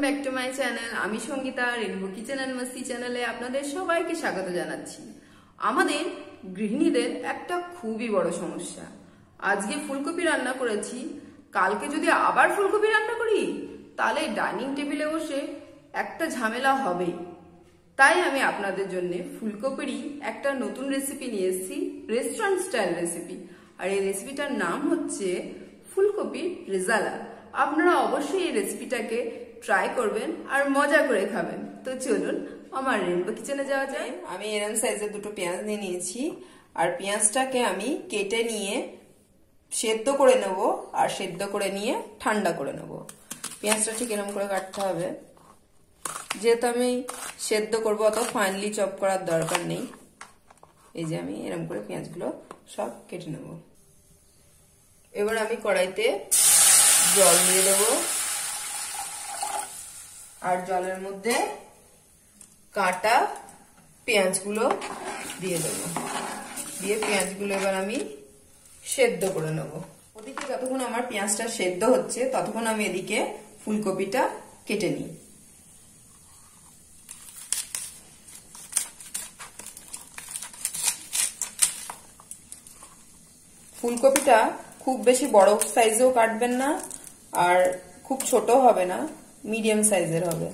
Back to my channel. আমি Sangeeta, rainbow kitchen and মাস্তি চ্যানেলে আপনাদের সবাইকে স্বাগত জানাচ্ছি। আমাদের গৃহিণীদের একটা খুবই বড় সমস্যা, আজকে ফুলকপি রান্না করেছি, কালকে যদি আবার ফুলকপি রান্না করি তাহলে ডাইনিং টেবিলে বসে একটা ঝামেলা হবে। তাই আমি আপনাদের জন্য ফুলকপিরই একটা নতুন রেসিপি নিয়ে এসেছি, রেস্টুরেন্ট স্টাইল রেসিপি। আর এই রেসিপিটার নাম হচ্ছে ফুলকপির রেজালা। আপনারা অবশ্যই এই রেসিপিটাকে ট্রাই করবেন আর মজা করে খাবেন। তো চলুন আমার রেনবো কিচেনে যাওয়া যায়। আমি এরকম সাইজের দুটো পেঁয়াজ নিয়ে নিয়েছি, আর পেঁয়াজটাকে আমি কেটে নিয়ে সেদ্ধ করে নেব, আর সেদ্ধ করে নিয়ে ঠান্ডা করে নেব। পেঁয়াজটা ঠিক এরকম করে কাটতে হবে, যেহেতু আমি সেদ্ধ করবো অত ফাইনলি চপ করার দরকার নেই। এই যে আমি এরকম করে পেঁয়াজগুলো সব কেটে নেব। এবার আমি কড়াইতে জল দিয়ে দেব, আর জলের মধ্যে কাটা পেঁয়াজগুলো দিয়ে দেব, দিয়ে পেঁয়াজগুলো এবার আমি সেদ্ধ করে নেব। ওদিকে যতক্ষণ আমার পেঁয়াজটা সেদ্ধ হচ্ছে ততক্ষণ আমি এদিকে ফুলকপিটা কেটে নিই। ফুলকপিটা খুব বেশি বড় সাইজেও কাটবেন না, আর খুব ছোট হবে না, মিডিয়াম সাইজের হবে।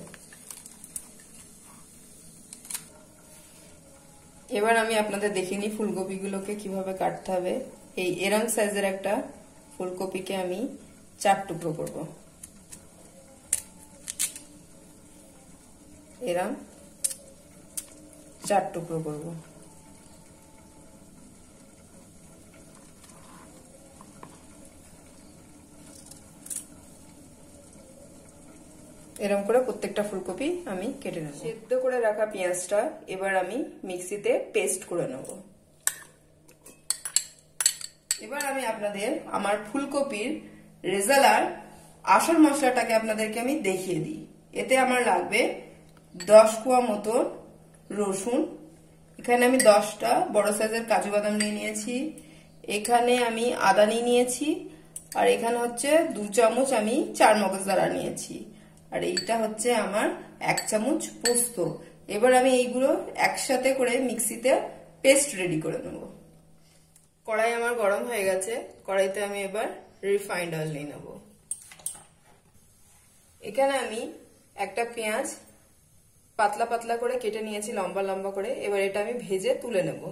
এবার আমি আপনাদের দেখিয়ে নিই ফুলকপিগুলোকে কিভাবে কাটতে হবে। এই এরম সাইজের একটা ফুলকপিকে আমি 4 টুকরো করব। এরম 4 টুকরো করব। এরকম করে প্রত্যেকটা ফুলকপি আমি কেটে নেব। সেদ্ধ করে রাখা পেঁয়াজটা এবার আমি মিক্সিতে পেস্ট করে নেব। এবার আমি আপনাদের আমার ফুলকপির রেজালার আসল মশলাটাকে আপনাদেরকে আমি দেখিয়ে দিই। এতে আমার লাগবে 10 কোয়া মতো রসুন, এখানে আমি 10টা বড় সাইজের কাজু বাদাম নিয়ে নিয়েছি, এখানে আমি আদা নিয়েছি, আর এখানে হচ্ছে 2 চামচ আমি চার মগজদানা নিয়েছি, আর এইটা হচ্ছে আমার 1 চামচ পোস্ত। এবার আমি এইগুলো একসাথে করে মিক্সিতে পেস্ট রেডি করে নেব। কড়াই আমার গরম হয়ে গেছে, কড়াইতে আমি এবার রিফাইন্ড অয়েল নিয়ে নেব। এখানে আমি একটা পেঁয়াজ পাতলা পাতলা করে কেটে নিয়েছি, লম্বা লম্বা করে। এবার এটা আমি ভেজে তুলে নেব।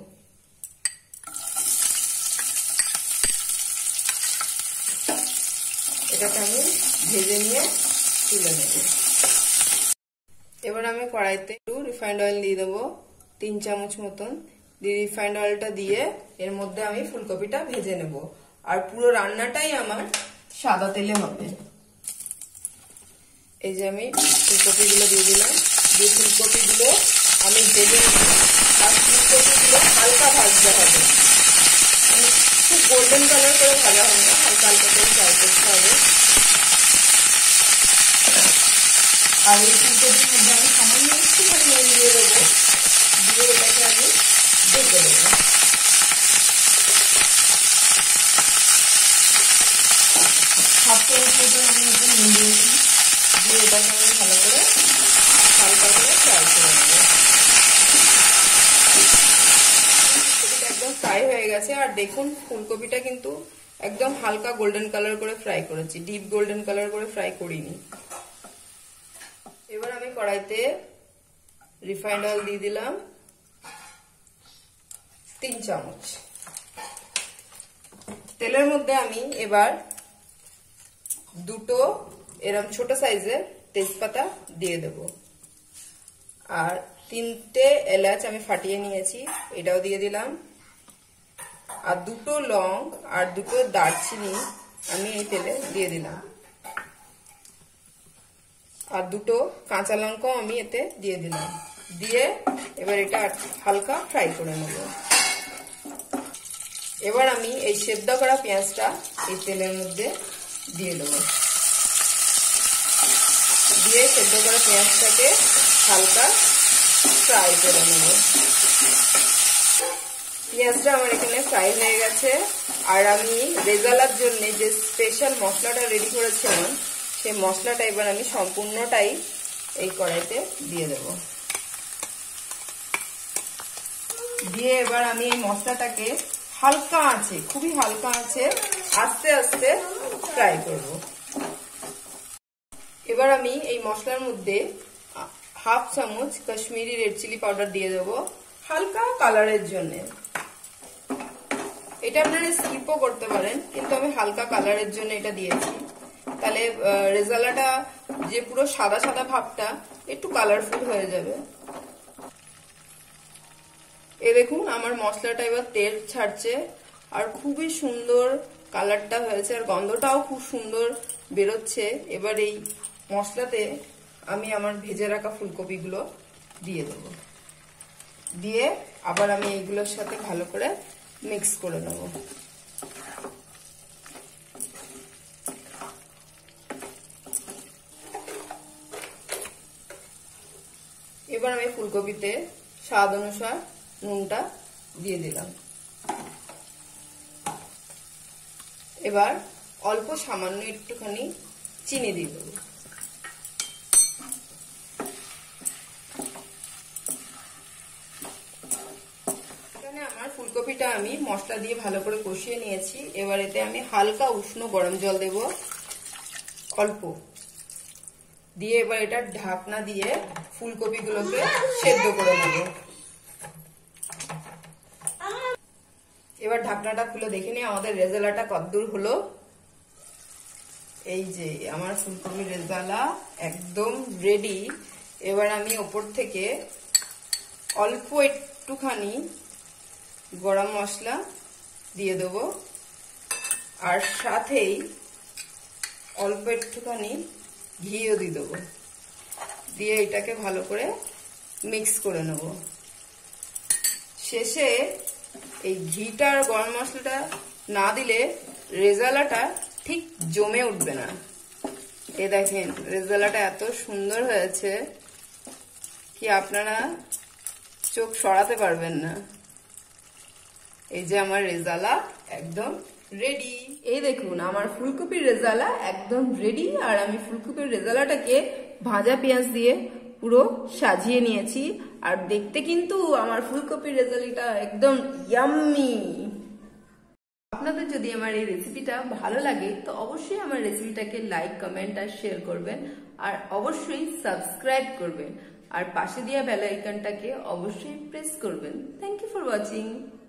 এটাকে আমি ভেজে নিয়ে তুলে নেব। এবার আমি কড়াইতে একটু রিফাইন্ড অয়েল দিয়ে দেবো, 3 চামচ মতন। রিফাইন্ড অয়েলটা দিয়ে এর মধ্যে আমি ফুলকপিটা ভেজে নেব, আর পুরো রান্নাটাই আমার সাদা তেলে হবে। এই যে আমি ফুলকপিগুলো দিয়ে দিলাম, দিয়ে ফুলকপিগুলো আমি ভেজে নেব, আর ফুলকপিগুলো হালকা ভাজতে হবে, মানে খুব গোল্ডেন কালার করে ভাজা হবে না, হালকা হালকা করে ফ্রাই করতে হবে। আর এই ফুলকপির মধ্যে আমি সামান্য একটুখানি নুন দিয়ে দেবো, দিয়ে এটাকে আমি ঢেকে দেবো। হাফ চামচ মতন আমি একটু নুন দিয়েছি, দিয়ে এটাকে আমি ভালো করে হালকা করে ফ্রাই করে নেবো। ফুলকপিটা একদম ফ্রাই হয়ে গেছে, আর দেখুন ফুলকপিটা কিন্তু একদম হালকা গোল্ডেন কালার করে ফ্রাই করেছি, ডিপ গোল্ডেন কালার করে ফ্রাই করিনি। এবার আমি কড়াইতে রিফাইন্ড অয়েল দিয়ে দিলাম 3 চামচ। তেলের মধ্যে আমি এবার 2টো এরকম ছোট সাইজের তেজপাতা দিয়ে দেব, আর 3টে এলাচ আমি ফাটিয়ে নিয়েছি, এটাও দিয়ে দিলাম, আর 2টো লং আর 2টো দারচিনি আমি এই তেলে দিয়ে দিলাম, আর 2টো কাঁচা লঙ্কাও আমি এতে দিয়ে দিলাম। দিয়ে এবার এটা হালকা ফ্রাই করে নেব। এবার আমি এই সেদ্ধ করা পেঁয়াজটা এই তেলের মধ্যে দিয়ে দেবো, দিয়ে সেদ্ধ করা পেঁয়াজটাকে হালকা ফ্রাই করে নেব। পেঁয়াজটা আমার এখানে ফ্রাই হয়ে গেছে, আর আমি রেজালার জন্য যে স্পেশাল মশলাটা রেডি করেছিলাম সেই মশলাটা এবার আমি সম্পূর্ণটাই এই কড়াইতে দিয়ে দেব। দিয়ে এবার আমি এই মশলাটাকে হালকা আছে, খুবই হালকা আছে, আস্তে আস্তে ফ্রাই করব। এবার আমি এই মশলার মধ্যে হাফ চামচ কাশ্মীরি রেড চিলি পাউডার দিয়ে দেব হালকা কালারের জন্য। এটা আপনারা স্কিপও করতে পারেন, কিন্তু আমি হালকা কালারের জন্য এটা দিয়েছি। তাহলে রেজালাটা যে পুরো সাদা সাদা ভাবটা একটু কালারফুল হয়ে যাবে। এই দেখুন আমার মশলাটা এবার তেল ছাড়ছে আর খুবই সুন্দর কালারটা হয়েছে আর গন্ধটাও খুব সুন্দর বেরোচ্ছে। এবার এই মশলাতে আমি আমার ভেজে রাখা ফুলকপিগুলো দিয়ে দেব। দিয়ে আবার আমি এইগুলোর সাথে ভালো করে মিক্স করে নেব। এবার আমি ফুলকপিতে স্বাদ অনুসার নুনটা দিয়ে দিলাম। এবার অল্প সামান্য একটুখানি চিনি দিয়ে দেবো। এখানে আমার ফুলকপিটা আমি মশলা দিয়ে ভালো করে কষিয়ে নিয়েছি। এবার এতে আমি হালকা উষ্ণ গরম জল দেব অল্প, দিয়ে এবার এটা ঢাকনা দিয়ে ফুলকপিগুলোকে সেদ্ধ করে নেব। এবার ঢাকনাটা খুলে দেখে নিই আমাদের রেজালাটা কতদূর হলো। এই যে আমার ফুলকপির রেজালা একদম রেডি। এবার আমি ওপর থেকে অল্প একটুখানি গরম মশলা দিয়ে দেব আর সাথেই অল্প একটুখানি ঘিও দিয়ে দেবো। দিয়ে এটাকে ভালো করে মিক্স করে নেব। শেষে এই ঘিটা আর গরম মশলাটা না দিলে রেজালাটা ঠিক জমে উঠবে না। এ দেখেন রেজালাটা এত সুন্দর হয়েছে কি আপনারা চোখ সরাতে পারবেন না। এই যে আমার রেজালা একদম রেডি। এই দেখুন আমার ফুলকপির রেজালা একদম রেডি। আর আমি ফুলকপির রেজালাটাকে ভাজা পেঁয়াজ দিয়ে পুরো সাজিয়ে নিয়েছি। আর দেখতে কিন্তু আমার ফুলকপির রেজালাটা একদম ইয়াম্মি। আপনাদের যদি আমার এই রেসিপিটা ভালো লাগে তো অবশ্যই আমার রেসিপিটাকে লাইক, কমেন্ট আর শেয়ার করবেন। আর অবশ্যই সাবস্ক্রাইব করবেন। আর পাশে দেওয়া বেল আইকনটাকে অবশ্যই প্রেস করবেন। Thank you for watching.